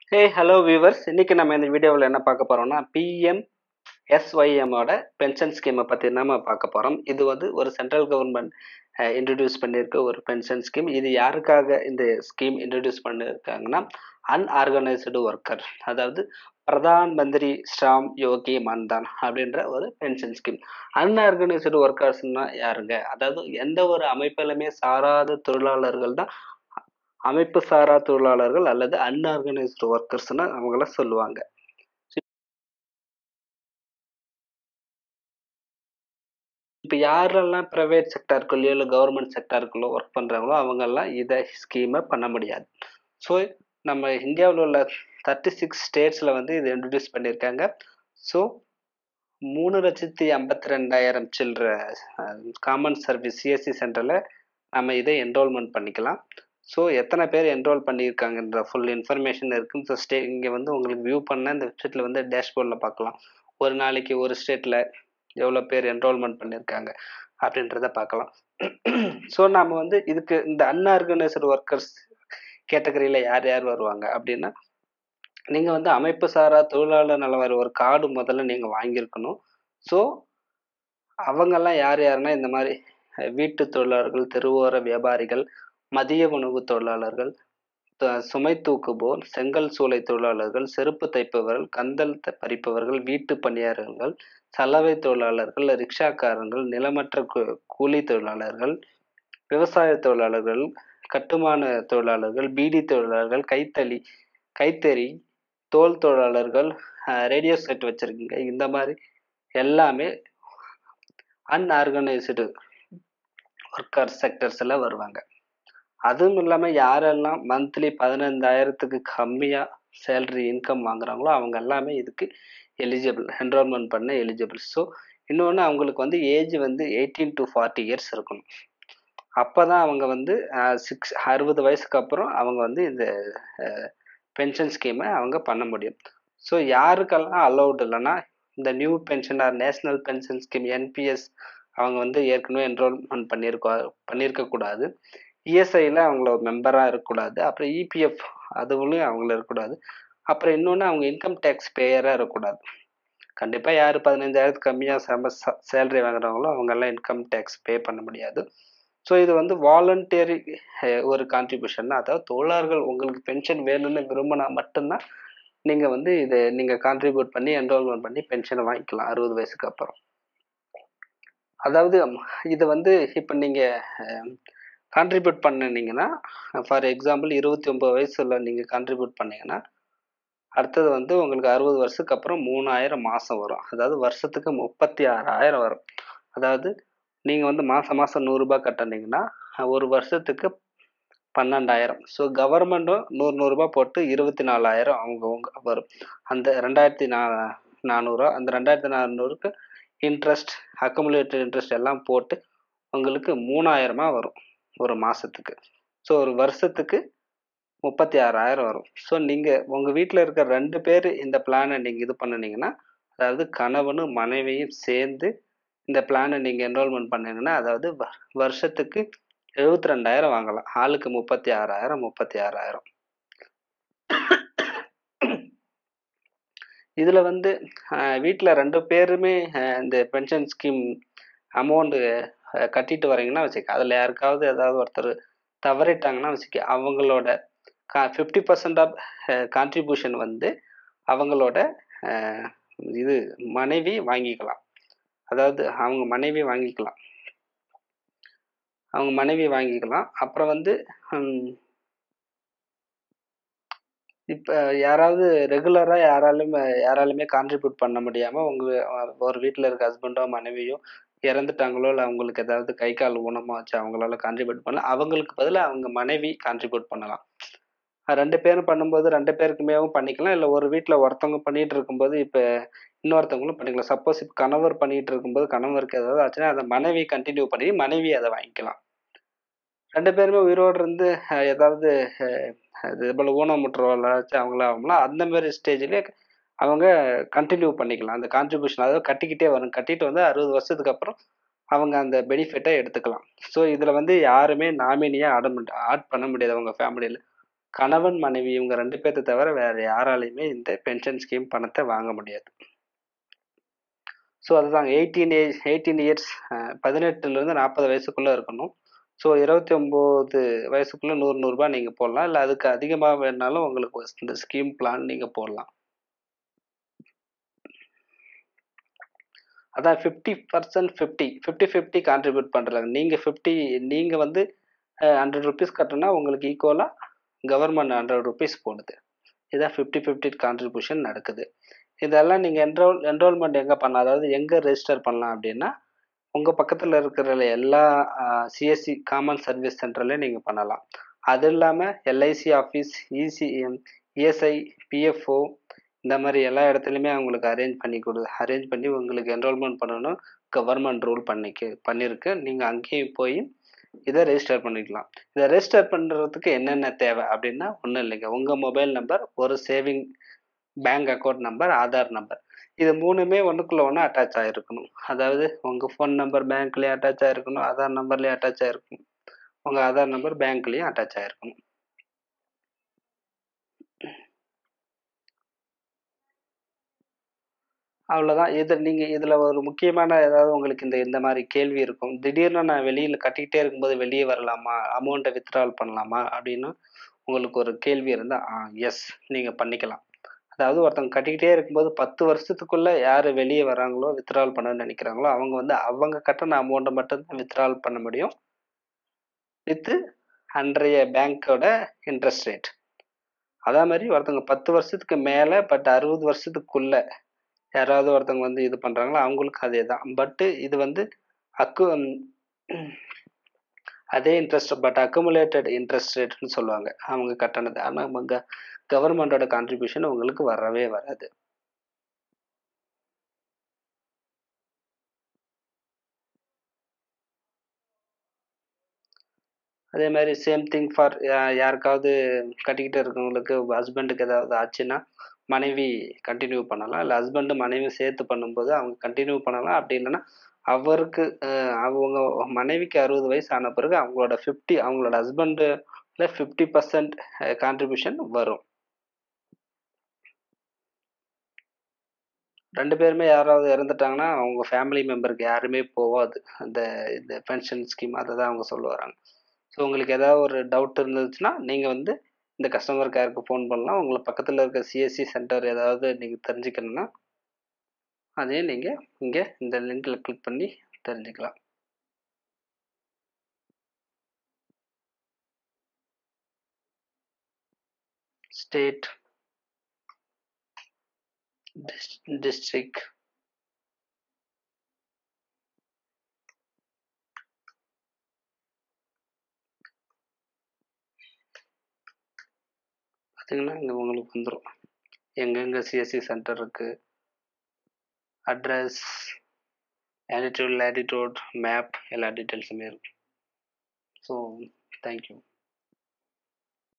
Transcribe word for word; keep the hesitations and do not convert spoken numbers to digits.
Hey hello viewers, இன்னைக்கு நம்ம இந்த வீடியோவில் என்ன பார்க்க போறோம்னா P M S Y M ஓட பென்ஷன் ஸ்கீமை பற்றி நம்ம பார்க்க போகிறோம். இது வந்து ஒரு சென்ட்ரல் கவர்மெண்ட் இன்ட்ரடியூஸ் பண்ணியிருக்க ஒரு பென்ஷன் ஸ்கீம். இது யாருக்காக இந்த ஸ்கீம் இன்ட்ரடியூஸ் பண்ணியிருக்காங்கன்னா அன்ஆர்கனைஸ்டு ஒர்க்கர், அதாவது பிரதான் மந்திரி ஷ்ராம் யோகி maan-dhan அப்படின்ற ஒரு பென்ஷன் ஸ்கீம். அன்ஆர்கனைஸ்டு ஒர்க்கர்ஸ்னா யாருங்க? அதாவது எந்த ஒரு அமைப்பிலுமே சாராத தொழிலாளர்கள் தான் அமைப்பு சாரா தொழிலாளர்கள் அல்லது அன்ஆர்கனைஸ்டு ஒர்க்கர்ஸ்னு அவங்கள சொல்லுவாங்க. இப்போ யாரெல்லாம் ப்ரைவேட் செக்டாருக்குள்ளேயோ இல்லை கவர்மெண்ட் செக்டாருக்குள்ளோ ஒர்க் பண்ணுறாங்களோ அவங்கெல்லாம் இதை ஸ்கீமை பண்ண முடியாது. ஸோ நம்ம இந்தியாவில் உள்ள தேர்ட்டி சிக்ஸ் ஸ்டேட்ஸில் வந்து இதை இன்ட்ரடியூஸ் பண்ணியிருக்காங்க. ஸோ மூணு லட்சத்தி ஐம்பத்தி ரெண்டாயிரம் சில்லற காமன் சர்வீஸ் சிஎஸ்சி சென்டரில் நம்ம இதை என்ரோல்மெண்ட் பண்ணிக்கலாம். ஸோ எத்தனை பேர் என்ரோல் பண்ணியிருக்காங்கன்ற ஃபுல் இன்ஃபர்மேஷன் இருக்குது. ஸோ ஸ்டே இங்கே வந்து உங்களுக்கு வியூ பண்ண இந்த வெப்சைட்டில் வந்து டேஷ்போர்டில் பார்க்கலாம். ஒரு நாளைக்கு ஒரு ஸ்டேட்டில் எவ்வளோ பேர் என்ரோல்மெண்ட் பண்ணியிருக்காங்க அப்படின்றத பார்க்கலாம். ஸோ நம்ம வந்து இதுக்கு இந்த அன்ஆர்கனைஸ்டு ஒர்க்கர்ஸ் கேட்டகரியில் யார் யார் வருவாங்க அப்படின்னா, நீங்கள் வந்து அமைப்பு சாரா தொழிலாளர் நலவாரி ஒரு கார்டு முதல்ல நீங்கள் வாங்கியிருக்கணும். ஸோ அவங்கெல்லாம் யார் யாருன்னா, இந்த மாதிரி வீட்டு தொழிலாளர்கள், தெருவோர வியாபாரிகள், மதிய உணவு தொழிலாளர்கள், சுமை தூக்குபோர், செங்கல் சூளை தொழிலாளர்கள், செருப்பு தைப்பவர்கள், கந்தல் பறிப்பவர்கள், வீட்டு பணியாளர்கள், சலவை தொழிலாளர்கள், ரிக்ஷாக்காரர்கள், நிலமற்ற கூலி தொழிலாளர்கள், விவசாய தொழிலாளர்கள், கட்டுமான தொழிலாளர்கள், பீடி தொழிலாளர்கள், கைத்தறி கைத்தறி தோல் தொழிலாளர்கள், ரேடியோ செட் வச்சிருக்கீங்க, இந்த மாதிரி எல்லாமே அன்ஆர்கனைஸ்டு ஒர்க்கர் செக்டர்ஸில் வருவாங்க. அதுவும் இல்லாமல் யாரெல்லாம் மந்த்லி பதினைந்தாயிரத்துக்கு கம்மியாக சேலரி இன்கம் வாங்குறாங்களோ அவங்க எல்லாமே இதுக்கு எலிஜிபிள், என்ரோல்மெண்ட் பண்ண எலிஜிபிள். ஸோ இன்னொன்று, அவங்களுக்கு வந்து ஏஜ் வந்து எயிட்டீன் டு ஃபார்ட்டி இயர்ஸ் இருக்கணும். அப்போ தான் அவங்க வந்து சிக்ஸ் அறுபது வயசுக்கு அப்புறம் அவங்க வந்து இந்த பென்ஷன் ஸ்கீமை அவங்க பண்ண முடியும். ஸோ யாருக்கெல்லாம் அலௌட் இல்லைன்னா, இந்த new pension or national pension scheme NPS அவங்க வந்து ஏற்கனவே என்ரோல்மெண்ட் பண்ணியிருக்கா பண்ணியிருக்கக்கூடாது. இஎஸ்ஐயில் அவங்கள மெம்பராக இருக்கக்கூடாது. அப்புறம் இபிஎஃப் அதுவும் அவங்கள இருக்கக்கூடாது. அப்புறம் இன்னொன்று, அவங்க இன்கம் டேக்ஸ் பேயராக இருக்கக்கூடாது. கண்டிப்பாக யார் பதினஞ்சாயிரத்துக்கு கம்மியாக செம சேலரி வாங்குறாங்களோ அவங்கெல்லாம் இன்கம் டேக்ஸ் பே பண்ண முடியாது. ஸோ இது வந்து வாலண்டியரி ஒரு கான்ட்ரிபியூஷன் தான். அதாவது தொழிலாளர்கள் உங்களுக்கு பென்ஷன் வேணும்னு விரும்பினா மட்டும்தான் நீங்கள் வந்து இதை நீங்கள் கான்ட்ரிபியூட் பண்ணி என்ரோல்மெண்ட் பண்ணி பென்ஷனை வாங்கிக்கலாம் அறுபது வயசுக்கு அப்புறம். அதாவது இது வந்து இப்போ நீங்கள் கான்ட்ரிபியூட் பண்ணினீங்கன்னா, ஃபார் எக்ஸாம்பிள் இருபத்தி ஒம்பது வயசில் நீங்கள் கான்ட்ரிபியூட் பண்ணிங்கன்னா, அடுத்தது வந்து உங்களுக்கு அறுபது வருஷத்துக்கு அப்புறம் மூணாயிரம் மாதம் வரும். அதாவது வருஷத்துக்கு முப்பத்தி ஆறாயிரம் வரும். அதாவது நீங்கள் வந்து மாதம் மாதம் நூறுரூபா கட்டினீங்கன்னா ஒரு வருஷத்துக்கு பன்னெண்டாயிரம். ஸோ கவர்மெண்ட்டும் நூறு நூறுரூபா போட்டு இருபத்தி நாலாயிரம் அவங்க அவங்க வரும். அந்த ரெண்டாயிரத்தி நா நானூறுரூவா அந்த ரெண்டாயிரத்தி நானூறுக்கு இன்ட்ரெஸ்ட், அக்குமுலேட்டட் இன்ட்ரெஸ்ட் எல்லாம் போட்டு உங்களுக்கு மூணாயிரமா வரும் ஒரு மாதத்துக்கு. ஸோ ஒரு வருஷத்துக்கு முப்பத்தி ஆறாயிரம் வரும். ஸோ நீங்கள் உங்கள் வீட்டில் இருக்கிற ரெண்டு பேர் இந்த பிளானை நீங்கள் இது பண்ணினீங்கன்னா, அதாவது கணவனும் மனைவியும் சேர்ந்து இந்த பிளானை நீங்கள் என்ரோல்மெண்ட் பண்ணிங்கன்னா, அதாவது வருஷத்துக்கு எழுபத்தி ரெண்டாயிரம் வாங்கலாம். ஆளுக்கு முப்பத்தி ஆறாயிரம் முப்பத்தி ஆறாயிரம். இதில் வந்து வீட்டில் ரெண்டு பேருமே இந்த பென்ஷன் ஸ்கீம் அமௌண்ட்டு கட்டிட்டு வரீங்கன்னா வச்சுக்க, அதில் யாருக்காவது ஏதாவது ஒருத்தர் தவறிட்டாங்கன்னா வச்சுக்க, அவங்களோட கா ஃபிஃப்டி பர்சன்ட் ஆஃப் கான்ட்ரிபியூஷன் வந்து அவங்களோட இது மனைவி வாங்கிக்கலாம். அதாவது அவங்க மனைவி வாங்கிக்கலாம் அவங்க மனைவி வாங்கிக்கலாம் அப்புறம் வந்து இப்போ யாராவது ரெகுலராக யாராலுமே யாராலுமே கான்ட்ரிபியூட் பண்ண முடியாமல் உங்கள் ஒரு வீட்டில் இருக்க ஹஸ்பண்டோ மனைவியோ இறந்துட்டாங்களோ, இல்லை அவங்களுக்கு ஏதாவது கை கால் ஊனமாச்சு அவங்களால கான்ட்ரிபியூட் பண்ணலாம், அவங்களுக்கு பதிலாக அவங்க மனைவி கான்ட்ரிபியூட் பண்ணலாம். ரெண்டு பேரும் பண்ணும்போது ரெண்டு பேருக்குமேவும் பண்ணிக்கலாம். இல்லை ஒரு வீட்டில் ஒருத்தவங்க பண்ணிகிட்டு இருக்கும்போது இப்போ இன்னொருத்தவங்களும் பண்ணிக்கலாம். சப்போஸ் இப்போ கணவர் பண்ணிகிட்டு இருக்கும்போது கணவருக்கு ஏதாவது ஆச்சுன்னா அதை மனைவி கண்டினியூ பண்ணி மனைவி அதை வாங்கிக்கலாம். ரெண்டு பேருமே உயிரோடு இருந்து ஏதாவது இது போல் ஊனமுற்றவங்களாச்சும் அவங்களா அவங்களா அந்த மாதிரி ஸ்டேஜ்லேயே அவங்க கண்டினியூ பண்ணிக்கலாம் அந்த கான்ட்ரிபியூஷன். அதாவது கட்டிக்கிட்டே வரும். கட்டிட்டு வந்து அறுபது வருஷத்துக்கு அப்புறம் அவங்க அந்த பெனிஃபிட்டை எடுத்துக்கலாம். ஸோ இதில் வந்து யாருமே நாமினியாக ஆட ஆட் பண்ண முடியாது அவங்க ஃபேமிலியில். கணவன் மனைவி இவங்க ரெண்டு பேர்த்த தவிர வேற யாராலையுமே இந்த பென்ஷன் ஸ்கீம் பணத்தை வாங்க முடியாது. ஸோ அதுதாங்க எயிட்டீன் ஏஜ் எயிட்டீன் இயர்ஸ் பதினெட்டுலேருந்து நாற்பது வயசுக்குள்ளே இருக்கணும். ஸோ இருபத்தி ஒம்பது வயசுக்குள்ளே நூறு நூறுரூபா நீங்கள் போடலாம். இல்லை அதுக்கு அதிகமாக வேணாலும் உங்களுக்கு இந்த ஸ்கீம் பிளான் நீங்கள் போடலாம். அதான் fifty percent fifty fifty fifty contribute பண்ணுறாங்க. நீங்கள் ஃபிஃப்டி நீங்கள் வந்து ஹண்ட்ரட் ருபீஸ் கட்டினா உங்களுக்கு ஈக்குவலாக கவர்மெண்ட் ஹண்ட்ரட் ருபீஸ் போடுது. இதான் ஃபிஃப்டி ஃபிஃப்டி கான்ட்ரிபியூஷன் நடக்குது. இதெல்லாம் நீங்கள் என்ரோல் என்ரோல்மெண்ட் எங்கே பண்ணலாம், அதாவது எங்கே ரெஜிஸ்டர் பண்ணலாம் அப்படின்னா, உங்கள் பக்கத்தில் இருக்கிற எல்லா சிஎஸ்சி காமன் சர்வீஸ் சென்டர்லேயும் நீங்கள் பண்ணலாம். அது இல்லாமல் LIC office, EC ESI, PFO இந்த மாதிரி எல்லா இடத்துலையுமே அவங்களுக்கு அரேஞ்ச் பண்ணி கொடு அரேஞ்ச் பண்ணி உங்களுக்கு என்ரோல்மெண்ட் பண்ணணும் கவர்மெண்ட் ரூல் பண்ணிக்கு பண்ணியிருக்கு. நீங்கள் அங்கேயும் போய் இதை ரெஜிஸ்டர் பண்ணிக்கலாம். இதை ரெஜிஸ்டர் பண்ணுறதுக்கு என்னென்ன தேவை அப்படின்னா ஒன்றும் இல்லைங்க. உங்கள் மொபைல் நம்பர், ஒரு saving bank account number, Aadhaar number, இது மூணுமே ஒன்றுக்குள்ளே ஒன்று அட்டாச் ஆகிருக்கணும். அதாவது உங்கள் ஃபோன் நம்பர் பேங்க்லேயும் அட்டாச் ஆகிருக்கணும், ஆதார் நம்பர்லேயும் அட்டாச் ஆகிருக்கணும், உங்கள் ஆதார் நம்பர் பேங்க்லேயும் அட்டாச் ஆகிருக்கணும். அவ்வளோதான். இது நீங்கள் இதில் ஒரு முக்கியமான ஏதாவது உங்களுக்கு இந்த இந்த மாதிரி கேள்வி இருக்கும். திடீர்னு நான் வெளியில் கட்டிக்கிட்டே இருக்கும்போது வெளியே வரலாமா, அமௌண்ட்டை வித்ட்ரால் பண்ணலாமா அப்படின்னு உங்களுக்கு ஒரு கேள்வி இருந்தால் ஆ எஸ் நீங்கள் பண்ணிக்கலாம். அதாவது ஒருத்தவங்க கட்டிக்கிட்டே இருக்கும்போது பத்து வருஷத்துக்குள்ளே யார் வெளியே வராங்களோ வித்ட்ரால் பண்ணணும்னு நினைக்கிறாங்களோ அவங்க வந்து அவங்க கட்டின அமௌண்ட்டை மட்டும்தான் வித்ட்ரால் பண்ண முடியும் வித்து அன்றைய பேங்க்கோட இன்ட்ரெஸ்ட் ரேட். அதே மாதிரி ஒருத்தவங்க பத்து வருஷத்துக்கு மேலே பட் அறுபது வருஷத்துக்குள்ளே யாராவது ஒருத்தவங்க வந்து இது பண்ணுறாங்களோ அவங்களுக்கு அதே தான். பட்டு இது வந்து அக்கு அதே இன்ட்ரெஸ்ட் பட் அக்குமுலேட்டட் இன்ட்ரெஸ்ட் ரேட்னு சொல்லுவாங்க அவங்க கட்டணது. ஆனால் அவங்க கவர்மெண்டோட கான்ட்ரிபியூஷன் உங்களுக்கு வரவே வராது. அதே மாதிரி சேம் திங் ஃபார் யாருக்காவது கட்டிக்கிட்டு இருக்கவங்களுக்கு ஹஸ்பண்டுக்கு ஏதாவது ஆச்சுன்னா மனைவி கண்டினியூ பண்ணலாம். இல்லை ஹஸ்பண்டு மனைவி சேர்த்து பண்ணும்போது அவங்க கண்டினியூ பண்ணலாம். அப்படி இல்லைன்னா அவருக்கு அவங்க மனைவிக்கு அறுபது வயசு ஆன பிறகு அவங்களோட ஃபிஃப்டி அவங்களோட ஹஸ்பண்டில் ஃபிஃப்டி பர்சன்ட் கான்ட்ரிபியூஷன் வரும். ரெண்டு பேருமே யாராவது இறந்துட்டாங்கன்னா அவங்க ஃபேமிலி மெம்பருக்கு யாருமே போகாது அந்த இந்த பென்ஷன் ஸ்கீம். அதை தான் அவங்க சொல்ல வராங்க. ஸோ உங்களுக்கு ஏதாவது ஒரு டவுட் இருந்துச்சுன்னா நீங்கள் வந்து இந்த கஸ்டமர் கேருக்கு ஃபோன் பண்ணலாம். உங்களை பக்கத்தில் இருக்க சிஎஸ்சி சென்டர் ஏதாவது நீங்கள் தெரிஞ்சுக்கணுன்னா அதையும் நீங்கள் இங்கே இந்த லிங்கில் கிளிக் பண்ணி தெரிஞ்சுக்கலாம். ஸ்டேட், டிஸ்ட்ரிக்ட், பார்த்தீங்கன்னா இங்கே உங்களுக்கு வந்துடும் எங்கெங்கே சிஎஸ்சி சென்டர் இருக்குது, அட்ரஸ், latitude, latitude, மேப் எல்லா டீட்டெயில்ஸுமே இருக்குது. So thank you.